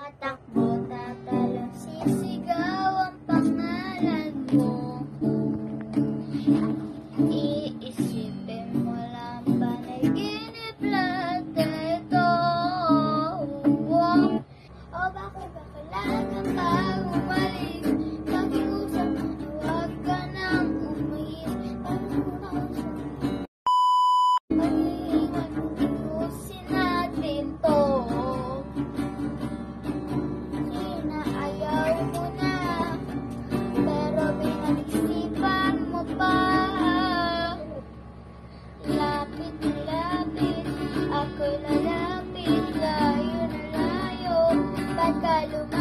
tatakbo, tatalon, sisigaw ang pangalan mo. Iisipin mo lang panaginip lahat ito. O bakit lagi kang umalis? Pakiusap mo na huwag ka nang umalis. Mag-iingat, ubusin natin to. Ayaw mo na, pero pinag-isipan mo pa. Lapit na lapit, ako'y lalapit, layo na layo, pagka